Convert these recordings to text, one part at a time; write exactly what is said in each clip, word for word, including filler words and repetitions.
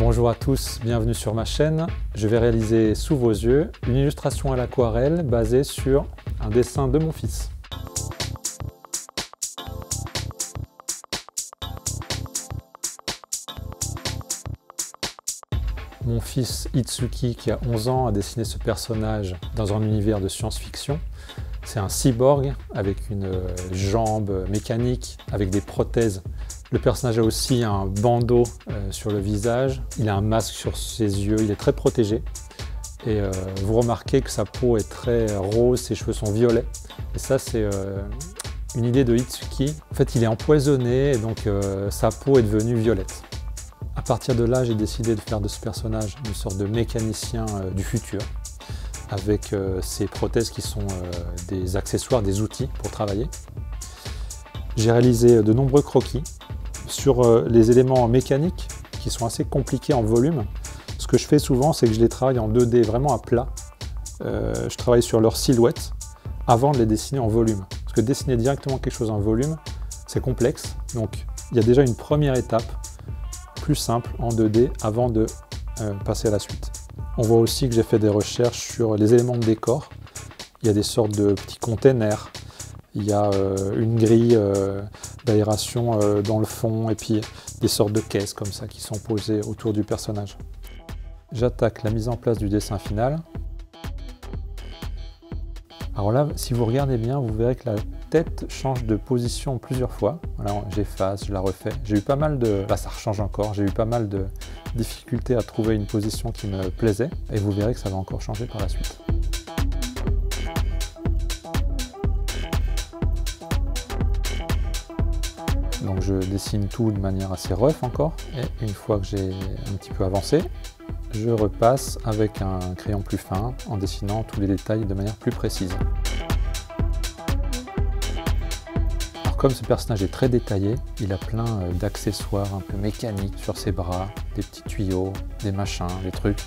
Bonjour à tous, bienvenue sur ma chaîne. Je vais réaliser sous vos yeux une illustration à l'aquarelle basée sur un dessin de mon fils. Mon fils Itsuki, qui a onze ans, a dessiné ce personnage dans un univers de science-fiction. C'est un cyborg avec une jambe mécanique, avec des prothèses. Le personnage a aussi un bandeau euh, sur le visage, il a un masque sur ses yeux, il est très protégé. Et euh, vous remarquez que sa peau est très rose, ses cheveux sont violets. Et ça, c'est euh, une idée de Itsuki. En fait, il est empoisonné et donc euh, sa peau est devenue violette. À partir de là, j'ai décidé de faire de ce personnage une sorte de mécanicien euh, du futur, avec euh, ces prothèses qui sont euh, des accessoires, des outils pour travailler. J'ai réalisé de nombreux croquis sur euh, les éléments mécaniques qui sont assez compliqués en volume. Ce que je fais souvent, c'est que je les travaille en deux D, vraiment à plat. Euh, je travaille sur leur silhouette avant de les dessiner en volume. Parce que dessiner directement quelque chose en volume, c'est complexe. Donc il y a déjà une première étape plus simple en deux D avant de euh, passer à la suite. On voit aussi que j'ai fait des recherches sur les éléments de décor. Il y a des sortes de petits containers. Il y a euh, une grille euh, d'aération euh, dans le fond et puis des sortes de caisses comme ça qui sont posées autour du personnage. J'attaque la mise en place du dessin final. Alors là, si vous regardez bien, vous verrez que la tête change de position plusieurs fois. Alors j'efface, je la refais. J'ai eu pas mal de... Là, ça rechange encore. J'ai eu pas mal de difficultés à trouver une position qui me plaisait. Et vous verrez que ça va encore changer par la suite. Donc je dessine tout de manière assez rough encore, et une fois que j'ai un petit peu avancé, je repasse avec un crayon plus fin en dessinant tous les détails de manière plus précise. Alors comme ce personnage est très détaillé, il a plein d'accessoires un peu mécaniques sur ses bras, des petits tuyaux, des machins, des trucs.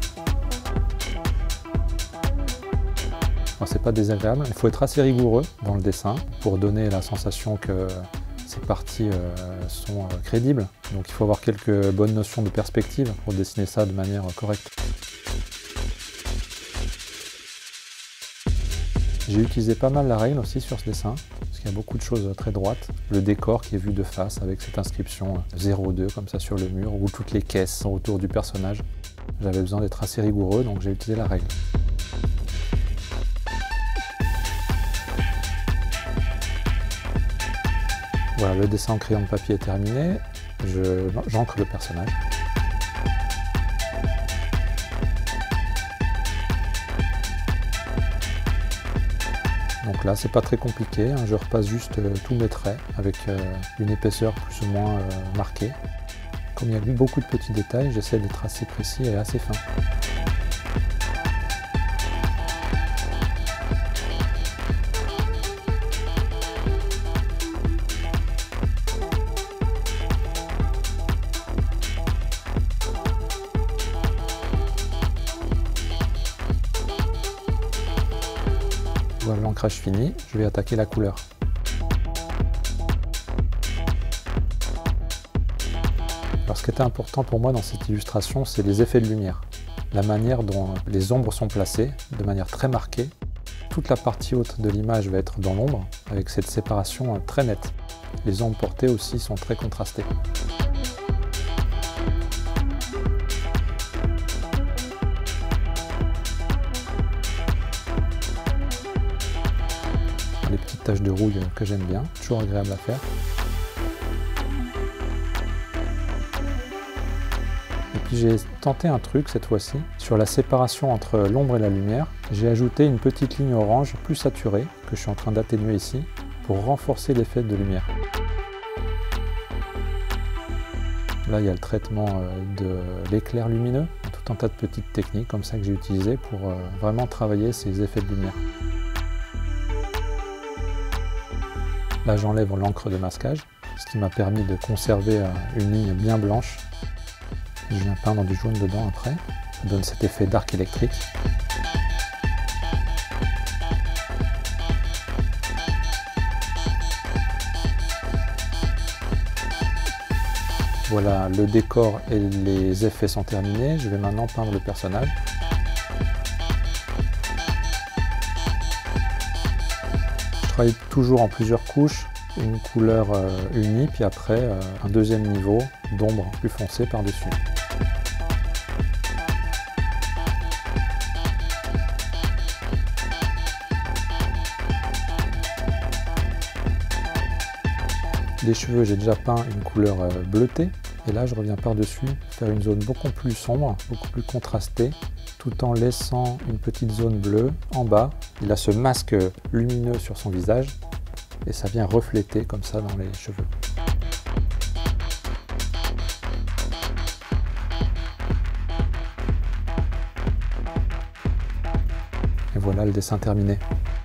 Alors c'est pas désagréable, il faut être assez rigoureux dans le dessin pour donner la sensation que ces parties euh, sont euh, crédibles, donc il faut avoir quelques bonnes notions de perspective pour dessiner ça de manière euh, correcte. J'ai utilisé pas mal la règle aussi sur ce dessin, parce qu'il y a beaucoup de choses très droites. Le décor qui est vu de face avec cette inscription zéro deux comme ça sur le mur, ou toutes les caisses sont autour du personnage. J'avais besoin d'être assez rigoureux, donc j'ai utilisé la règle. Voilà, le dessin en crayon de papier est terminé, j'encre le personnage. Donc là, c'est pas très compliqué, hein, je repasse juste euh, tous mes traits avec euh, une épaisseur plus ou moins euh, marquée. Comme il y a beaucoup de petits détails, j'essaie d'être assez précis et assez fin. Voilà l'ancrage fini, je vais attaquer la couleur. Alors ce qui était important pour moi dans cette illustration, c'est les effets de lumière. La manière dont les ombres sont placées, de manière très marquée. Toute la partie haute de l'image va être dans l'ombre, avec cette séparation très nette. Les ombres portées aussi sont très contrastées. Les petites taches de rouille que j'aime bien, toujours agréable à faire. Et puis j'ai tenté un truc cette fois-ci, sur la séparation entre l'ombre et la lumière. J'ai ajouté une petite ligne orange plus saturée, que je suis en train d'atténuer ici, pour renforcer l'effet de lumière. Là, il y a le traitement de l'éclair lumineux, tout un tas de petites techniques comme ça que j'ai utilisées pour vraiment travailler ces effets de lumière. Là, j'enlève l'encre de masquage, ce qui m'a permis de conserver une ligne bien blanche. Je viens peindre du jaune dedans après, ça donne cet effet d'arc électrique. Voilà, le décor et les effets sont terminés. Je vais maintenant peindre le personnage. Je travaille toujours en plusieurs couches, une couleur euh, unie, puis après euh, un deuxième niveau d'ombre plus foncé par-dessus. Les cheveux, j'ai déjà peint une couleur euh, bleutée, et là je reviens par-dessus faire une zone beaucoup plus sombre, beaucoup plus contrastée, tout en laissant une petite zone bleue en bas. Il a ce masque lumineux sur son visage, et ça vient refléter comme ça dans les cheveux. Et voilà le dessin terminé.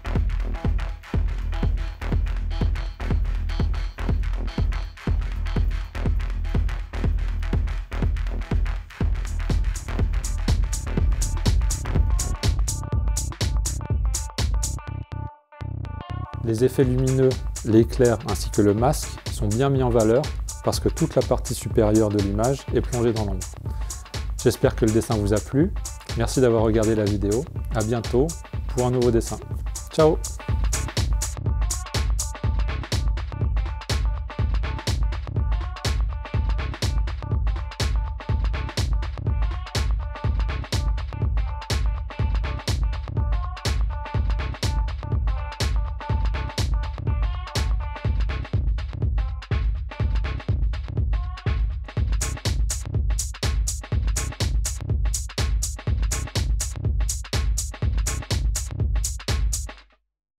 Les effets lumineux, l'éclair ainsi que le masque sont bien mis en valeur parce que toute la partie supérieure de l'image est plongée dans l'ombre. J'espère que le dessin vous a plu. Merci d'avoir regardé la vidéo. À bientôt pour un nouveau dessin. Ciao!